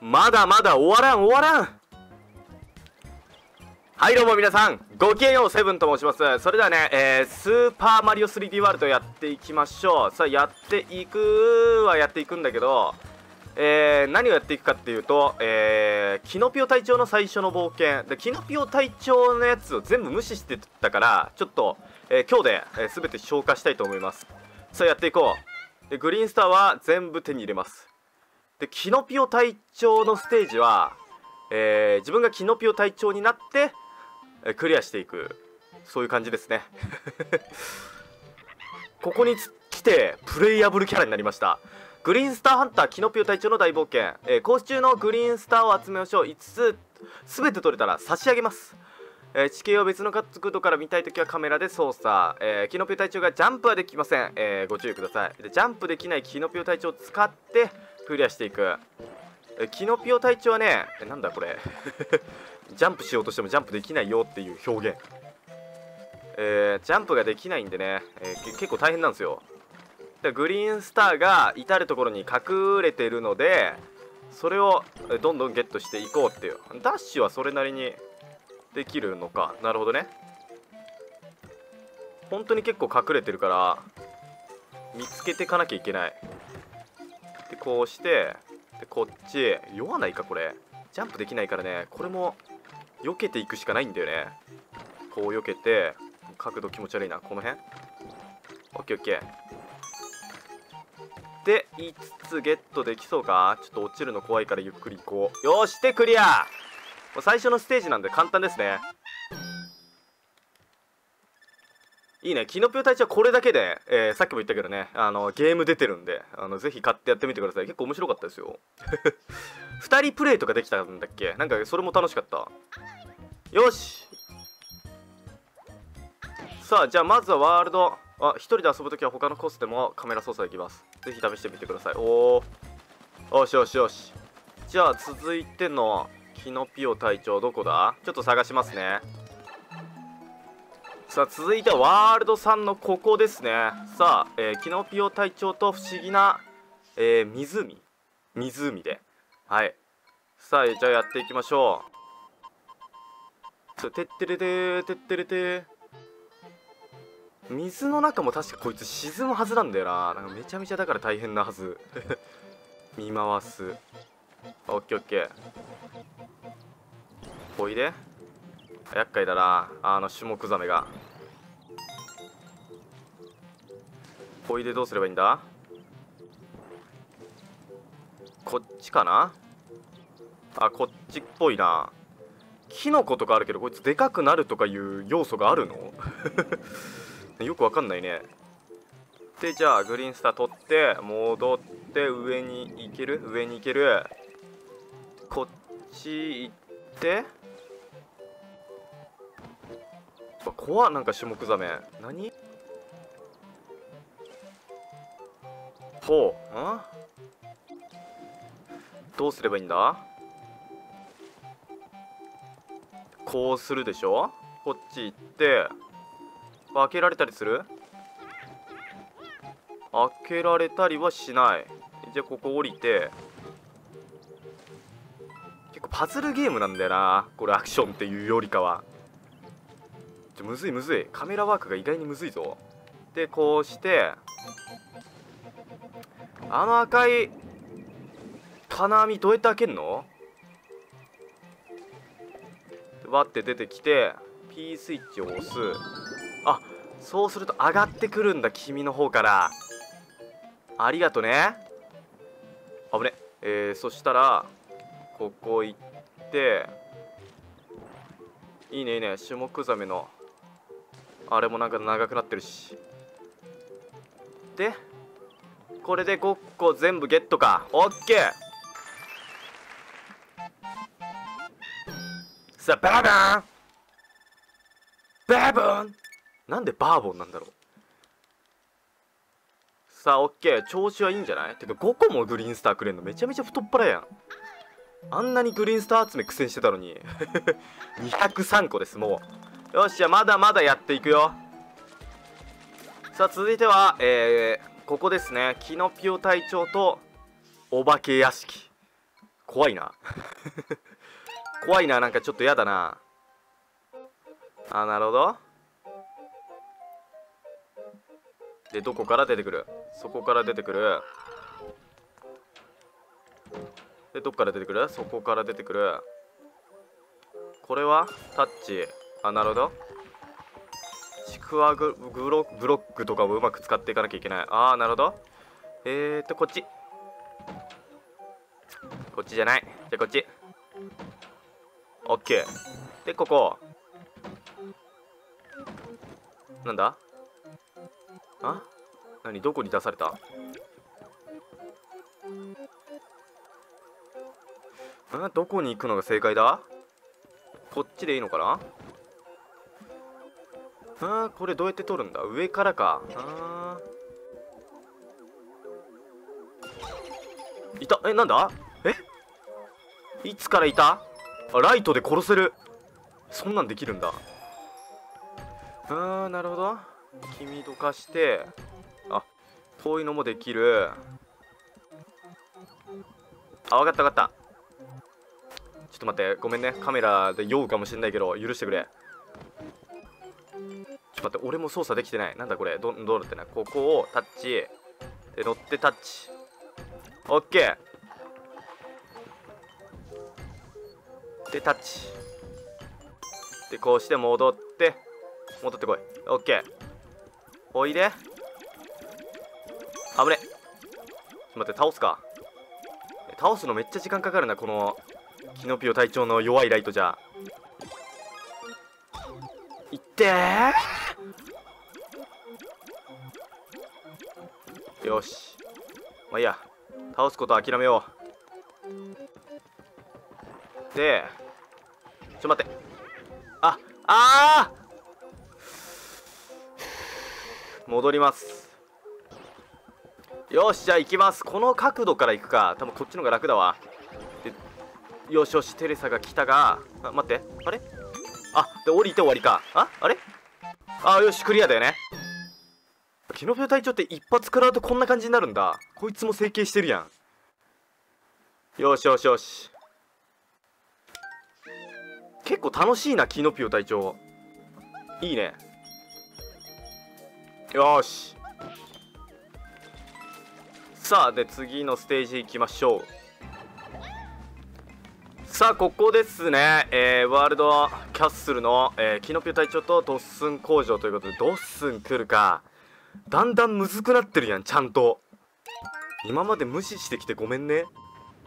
まだまだ終わらん終わらん。はいどうも皆さん、ごきげんよう、セブンと申します。それではね、スーパーマリオ 3D ワールドやっていきましょう。さあやっていくんだけど、何をやっていくかっていうと、キノピオ隊長の最初の冒険で、キノピオ隊長のやつを全部無視してたからちょっと、今日で、全て消化したいと思います。さあやっていこう。でグリーンスターは全部手に入れます。でキノピオ隊長のステージは、自分がキノピオ隊長になってクリアしていく、そういう感じですねここに来てプレイヤブルキャラになりました。グリーンスターハンターキノピオ隊長の大冒険、コース中のグリーンスターを集めましょう。5つ全て取れたら差し上げます。地形を別の角度から見たいときはカメラで操作。キノピオ隊長がジャンプはできません。ご注意ください。でジャンプできないキノピオ隊長を使ってクリアしていく。キノピオ隊長はね、なんだこれジャンプしようとしてもジャンプできないよっていう表現。ジャンプができないんでね、結構大変なんですよ。でグリーンスターが至る所に隠れてるので、それをどんどんゲットしていこうっていう。ダッシュはそれなりにできるのか。なるほどね。本当に結構隠れてるから見つけていかなきゃいけない。でこうしてでこっち酔わないか。これジャンプできないからね、これも避けていくしかないんだよね。こう避けて、角度気持ち悪いな、この辺。オッケーオッケーで5つゲットできそうか。ちょっと落ちるの怖いからゆっくり行こう。よしでクリア。もう最初のステージなんで簡単ですね。いいね、キノピオ隊長これだけで、さっきも言ったけどね、ゲーム出てるんで、ぜひ買ってやってみてください。結構面白かったですよ2人プレイとかできたんだっけ。なんかそれも楽しかった。よし、さあじゃあまずはワールド、一人で遊ぶときは他のコースでもカメラ操作できます。ぜひ試してみてください。おお、よしよしよし。じゃあ続いてのキノピオ隊長どこだ。ちょっと探しますね。さあ続いてはワールド3のここですね。さあ、キノピオ隊長と不思議な、湖で、はい。さあじゃあやっていきましょう。てってれてーてってれてー。水の中も確かこいつ沈むはずなんだよな。なんかめちゃめちゃだから大変なはず見回す。オッケーオッケー。おいで。厄介だな、シュモクザメが。おいで、どうすればいいんだ。こっちかな。あ、こっちっぽいな。キノコとかあるけどこいつでかくなるとかいう要素があるのよくわかんないね。でじゃあグリーンスター取って戻って上に行ける。こっち行って怖っ。なんかシュモクザメ何。ほう、どうすればいいんだ。こうするでしょ。こっち行って開けられたりする。開けられたりはしない。じゃあここ降りて。結構パズルゲームなんだよなこれ、アクションっていうよりかは。むずい。カメラワークが意外にむずいぞ。でこうして赤い金網どうやって開けんの。わって出てきて P スイッチを押す。あ、そうすると上がってくるんだ、君の方から。ありがとね。危ね。そしたらここ行って、いいねシュモクザメのあれもなんか長くなってるし。でこれで5個全部ゲットか。オッケー。さあバーボンなんでバーボンなんだろう。さあオッケー、調子はいいんじゃない。てか5個もグリーンスターくれんのめちゃめちゃ太っ腹やん。あんなにグリーンスター集め苦戦してたのに203個です。もうよし、じゃあまだまだやっていくよ。さあ続いてはここですね。キノピオ隊長とお化け屋敷。 怖いな怖いな、なんかちょっとやだな。あ、なるほど。で、どこから出てくる？そこから出てくる。で、どっから出てくる？そこから出てくる。これはタッチ。あ、なるほど。ちくわブロックとかをうまく使っていかなきゃいけない。ああ、なるほど。こっち。こっちじゃない。じゃあこっち。オッケー。で、ここ。なんだ？あ？何？どこに出された？どこに行くのが正解だ？こっちでいいのかな？これどうやって取るんだ？上からか。いた。なんだ？いつからいた？ライトで殺せる。そんなんできるんだ。なるほど。君どかして、遠いのもできる。わかったわかった。ちょっと待って、ごめんね。カメラで酔うかもしんないけど許してくれ。ちょっと待って、俺も操作できてない。なんだこれ。どうなってない？ここをタッチで乗ってタッチ。オッケーでタッチで、こうして戻ってこい。オッケー。おいで。危ね。ちょっと待って、倒すか。倒すのめっちゃ時間かかるな、このキノピオ隊長の弱いライトじゃ。いってー。よし、まあいいや、倒すことは諦めよう。で、ちょ待って、戻ります。よし、じゃあ行きます。この角度から行くか。多分こっちの方が楽だわ。で、よしよし、テレサが来たが、待って、あれ？で降りて終わりか。あれ？よし、クリアだよね。キノピオ隊長って一発食らうとこんな感じになるんだ。こいつも整形してるやん。よしよしよし。結構楽しいな、キノピオ隊長。いいね。よし。さあ、で次のステージ行きましょう。さあ、ここですね。ワールドキャッスルの、キノピオ隊長とドッスン工場ということで、ドッスン来るか。だんだんむずくなってるやん、ちゃんと。今まで無視してきてごめんね。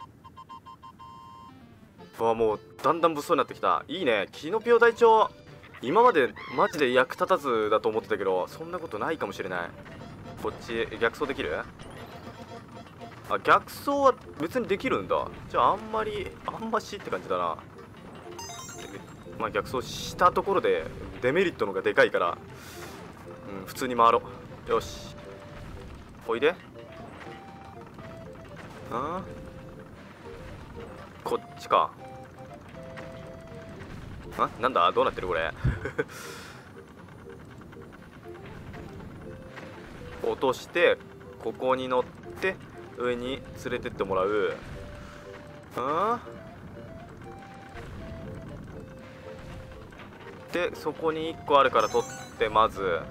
もうだんだん物騒になってきた。いいね、キノピオ隊長。今までマジで役立たずだと思ってたけど、そんなことないかもしれない。こっち逆走できる？逆走は別にできるんだ。じゃああんましって感じだな。まあ逆走したところでデメリットのがでかいから、普通に回ろう。よし、おいで。こっちか。なんだ、どうなってるこれ落としてここに乗って上に連れてってもらう。でそこに1個あるから取って、まず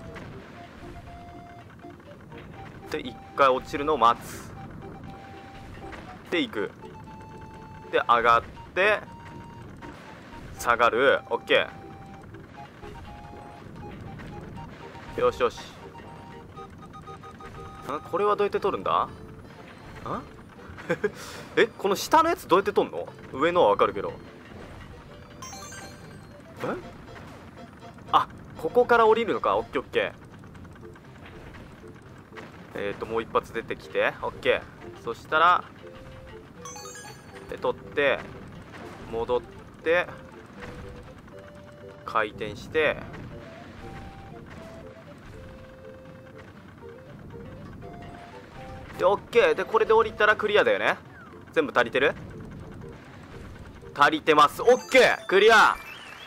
で1回落ちるのを待つ。で行く。で上がって下がる。オッケー。よしよし。これはどうやって取るんだ？この下のやつどうやって取んの？上のはわかるけど。ここから降りるのか。オッケーオッケー。もう一発出てきて、オッケー。そしたら取って戻って回転してで、オッケー。でこれで降りたらクリアだよね。全部足りてる？足りてます。オッケー、クリア。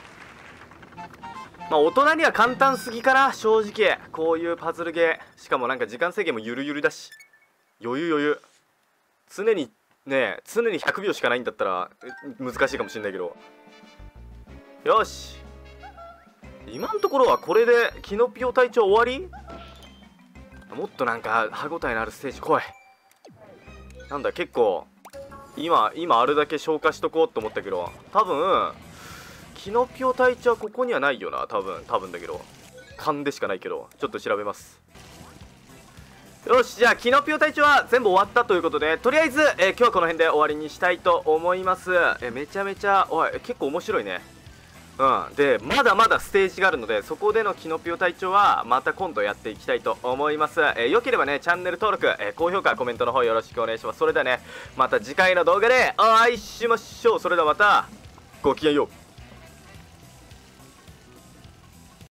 まあ大人には簡単すぎかな、正直。こういうパズルゲー、しかもなんか時間制限もゆるゆるだし、余裕。常にねえ常に100秒しかないんだったら難しいかもしれないけど、よし今のところはこれでキノピオ隊長終わり。もっとなんか歯応えのあるステージ来い。なんだ結構今あれだけ消化しとこうと思ったけど、多分キノピオ隊長はここにはないよな。多分だけど勘でしかないけど、ちょっと調べます。よし、じゃあキノピオ隊長は全部終わったということで、とりあえず、今日はこの辺で終わりにしたいと思います。めちゃめちゃ結構面白いね。でまだまだステージがあるので、そこでのキノピオ隊長はまた今度やっていきたいと思います。よければねチャンネル登録、高評価コメントの方よろしくお願いします。それではねまた次回の動画でお会いしましょう。それではまたごきげんよう。